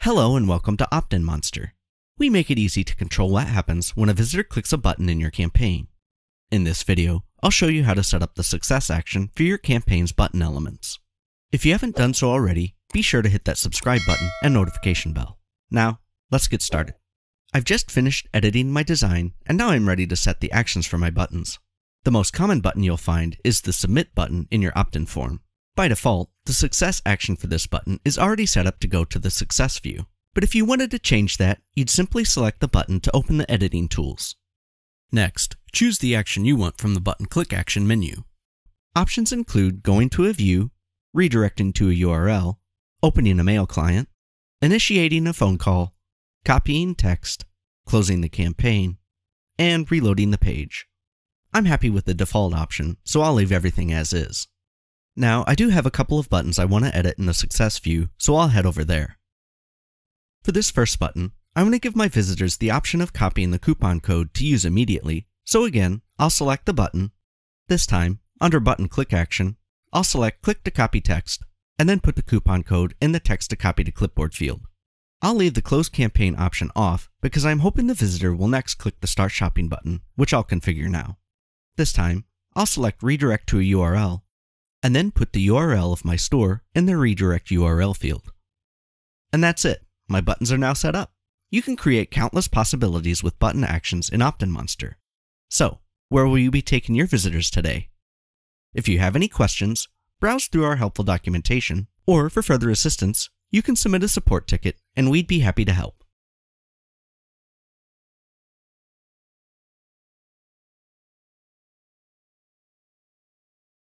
Hello and welcome to OptinMonster. We make it easy to control what happens when a visitor clicks a button in your campaign. In this video, I'll show you how to set up the success action for your campaign's button elements. If you haven't done so already, be sure to hit that subscribe button and notification bell. Now, let's get started. I've just finished editing my design and now I'm ready to set the actions for my buttons. The most common button you'll find is the Submit button in your opt-in form. By default, the success action for this button is already set up to go to the success view, but if you wanted to change that, you'd simply select the button to open the editing tools. Next, choose the action you want from the button click action menu. Options include going to a view, redirecting to a URL, opening a mail client, initiating a phone call, copying text, closing the campaign, and reloading the page. I'm happy with the default option, so I'll leave everything as is. Now, I do have a couple of buttons I want to edit in the success view, so I'll head over there. For this first button, I'm going to give my visitors the option of copying the coupon code to use immediately, so again, I'll select the button. This time, under button click action, I'll select click to copy text, and then put the coupon code in the text to copy to clipboard field. I'll leave the close campaign option off because I'm hoping the visitor will next click the start shopping button, which I'll configure now. This time, I'll select redirect to a URL, and then put the URL of my store in the redirect URL field. And that's it. My buttons are now set up. You can create countless possibilities with button actions in OptinMonster. So, where will you be taking your visitors today? If you have any questions, browse through our helpful documentation, or for further assistance, you can submit a support ticket and we'd be happy to help.